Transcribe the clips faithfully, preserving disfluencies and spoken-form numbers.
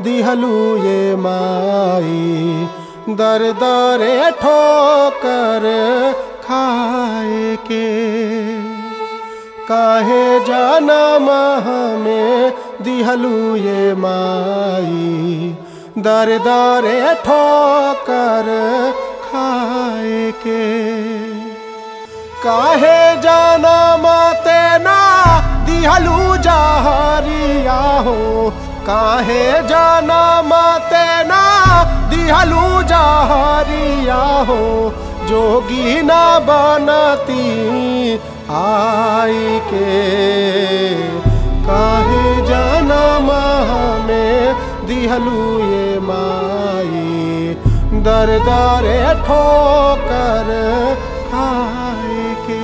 दिहलू ये माई, दर दरे ठोकर खाए के। काहे जनम हमें दिहलू ये माई, दर दरे ठोकर खाए के। काहे जनम तेना दिहलू जहरिया हो, काहे जनम तेना दिहलू जहरिया हो, जोगी न बनती आई के। काहे जनम हमें दिहलू ये माई, दर दरे ठोकर खाए के।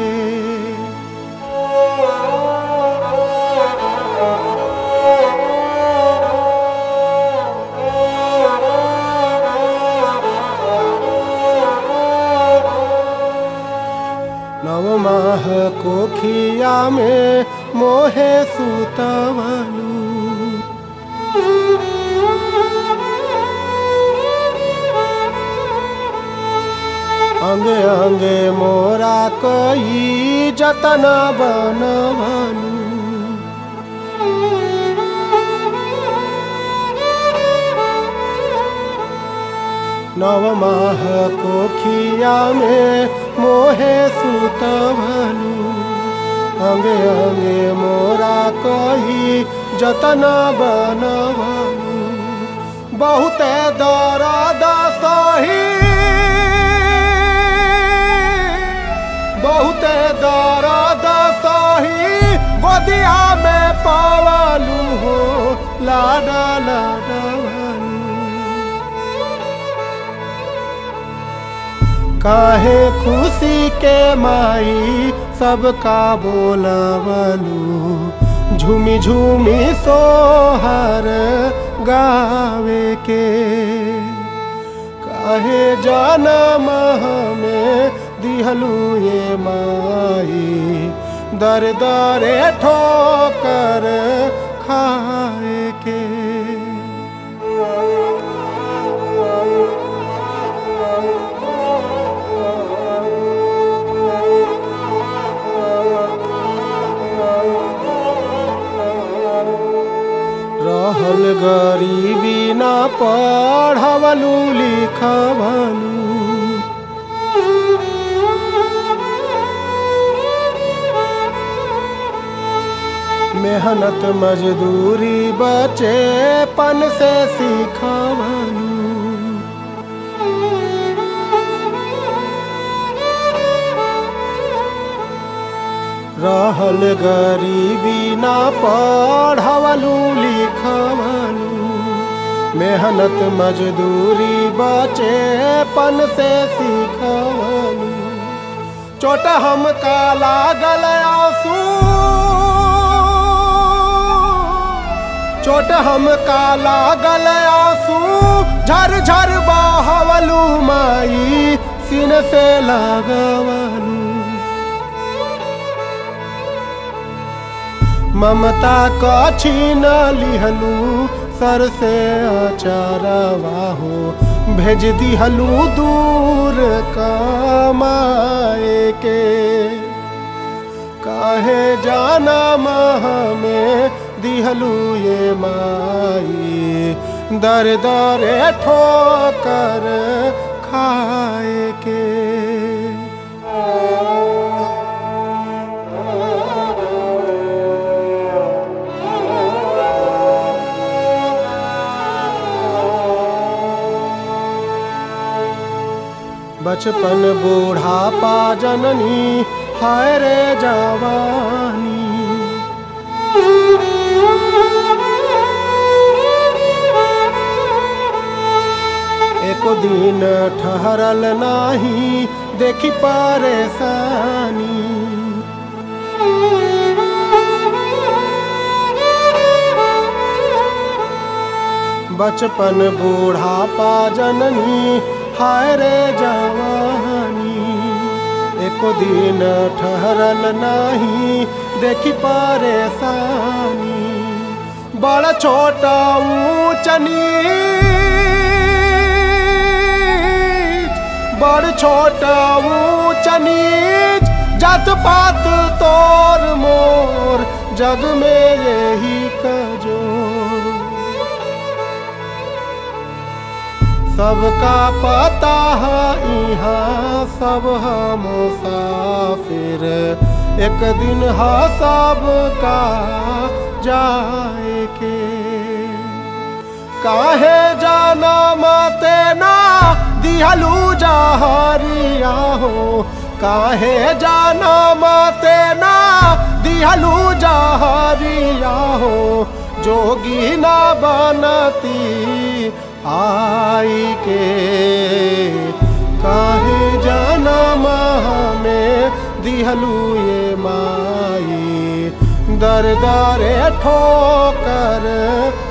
नव माह कोखिया में मोहे सुतवलू, अंगे अंगे मोरा कोई जतन बनवलू। नव माह कोखिया में मोहे सुतवलू, अंगे अंगे मोरा कोई जतन बनवलू। बहुते दर्द सही, बहुते दर्द सही, गोदिया में पावलू हो लाडा लाडवलू। काहे खुशी के माई सबका बोलवलू, झूमी झूमी सोहर गावे के। काहे जनम हमें दिहलू ये माई, दर दरे ठोकर खाए के। रहल गरीबी ना पढ़वलू लिखवलू, मेहनत मजदूरी बचेपन से सिखवलू। रहल गरीबी ना पढ़वलू लिखवलू, मेहनत मजदूरी बचेपन से सिखवलू। चोट हमका लागल आंसू, चोट हमका लागल आंसू, झर झर बहवलू माई, सीने से लगवलू। ममता का छीन लिहलू, सर से अचारवा हो, भेज दिहलू दूर कमाए के। काहे जनम हमें दिहलू ये माई, दर दरे ठोकर खाए के। बचपन बूढ़ापा जननी, हाय रे जवानी। एको दिन ठहरल नाही, देखी परेशानी। बचपन बूढ़ापा जननी, हाय रे जवानी। एको दिन ठहरल नाही, देखी परेशानी। बड़ा छोटा ऊंच नीच, बड़ छोटा ऊंच नीच, जात पात तोर मोर, जग में यही कजोर। सबका पता है यहाँ सब हम मुसाफिर, एक दिन हा सबका जाए के। काहे जनम तेना दिहलू जहरिया हो, काहे जनम तेना दिहलू जहरिया हो, जोगी न बनती आई के। काहे जनम हमें दिहलू ये माई, दर दरे ठोकर